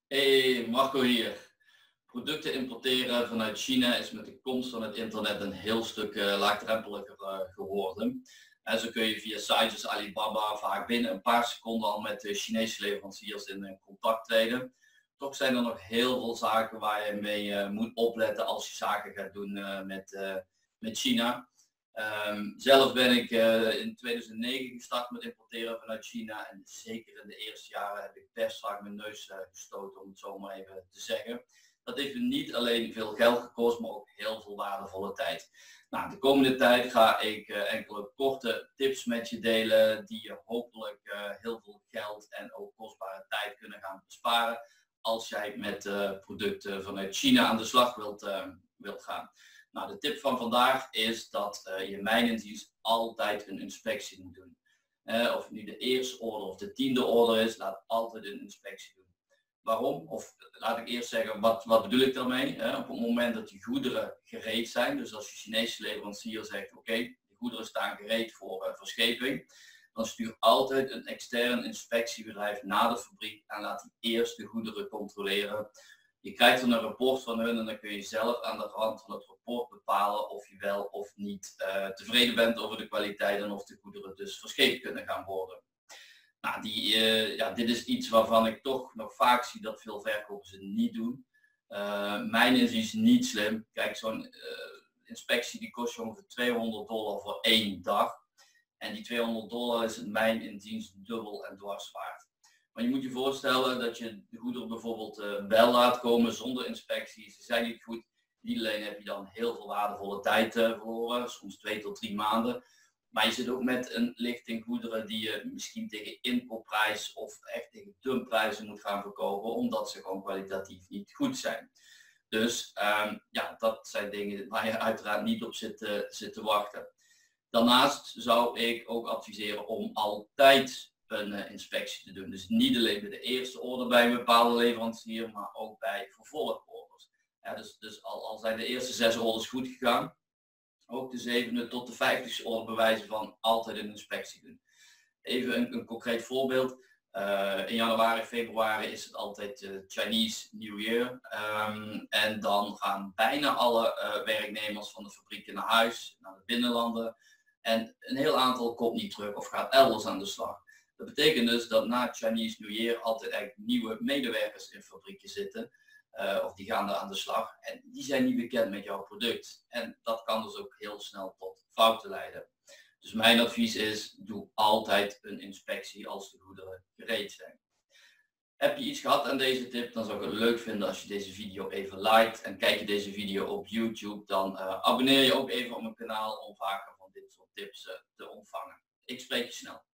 Hey, Marco hier. Producten importeren vanuit China is met de komst van het internet een heel stuk laagdrempeliger geworden. En zo kun je via sites als Alibaba vaak binnen een paar seconden al met de Chinese leveranciers in contact treden. Toch zijn er nog heel veel zaken waar je mee moet opletten als je zaken gaat doen met China. Zelf ben ik in 2009 gestart met importeren vanuit China en zeker in de eerste jaren heb ik best vaak mijn neus gestoten, om het zo maar even te zeggen. Dat heeft me niet alleen veel geld gekost, maar ook heel veel waardevolle tijd. Nou, de komende tijd ga ik enkele korte tips met je delen die je hopelijk heel veel geld en ook kostbare tijd kunnen gaan besparen als jij met producten vanuit China aan de slag wilt gaan. Nou, de tip van vandaag is dat je mijn inziens altijd een inspectie moet doen. Of het nu de eerste order of de 10e order is, laat altijd een inspectie doen. Waarom? Of laat ik eerst zeggen, wat bedoel ik daarmee? Op het moment dat die goederen gereed zijn, dus als je Chinese leverancier zegt, oké, de goederen staan gereed voor verscheping, dan stuur altijd een extern inspectiebedrijf naar de fabriek en laat die eerst de goederen controleren. Je krijgt dan een rapport van hun en dan kun je zelf aan de hand van het rapport bepalen of je wel of niet tevreden bent over de kwaliteit en of de goederen dus verscheept kunnen gaan worden. Nou, dit is iets waarvan ik toch nog vaak zie dat veel verkopers het niet doen. Mijn inziens niet slim. Kijk, zo'n inspectie die kost je ongeveer $200 voor 1 dag. En die $200 is het mijn inziens dubbel en dwars waard. Maar je moet je voorstellen dat je de goederen bijvoorbeeld wel laat komen zonder inspectie. Ze zijn niet goed. Niet alleen heb je dan heel veel waardevolle tijd verloren, soms 2 tot 3 maanden. Maar je zit ook met een lichting goederen die je misschien tegen inkoopprijs of echt tegen dumpprijzen moet gaan verkopen, omdat ze gewoon kwalitatief niet goed zijn. Dus dat zijn dingen waar je uiteraard niet op zit te wachten. Daarnaast zou ik ook adviseren om altijd een inspectie te doen. Dus niet alleen bij de eerste order bij een bepaalde leverancier, maar ook bij vervolgorders. Ja, dus al zijn de eerste 6 orders goed gegaan, ook de 7e tot de 50e order bewijzen van altijd een inspectie doen. Even een concreet voorbeeld. In januari, februari is het altijd Chinese New Year. En dan gaan bijna alle werknemers van de fabrieken naar huis, naar de binnenlanden. En een heel aantal komt niet terug of gaat elders aan de slag. Dat betekent dus dat na Chinese New Year altijd eigenlijk nieuwe medewerkers in fabrieken zitten. Of die gaan er aan de slag en die zijn niet bekend met jouw product. En dat kan dus ook heel snel tot fouten leiden. Dus mijn advies is, doe altijd een inspectie als de goederen gereed zijn. Heb je iets gehad aan deze tip, dan zou ik het leuk vinden als je deze video even liked. En kijk je deze video op YouTube, dan abonneer je ook even op mijn kanaal om vaker van dit soort tips te ontvangen. Ik spreek je snel.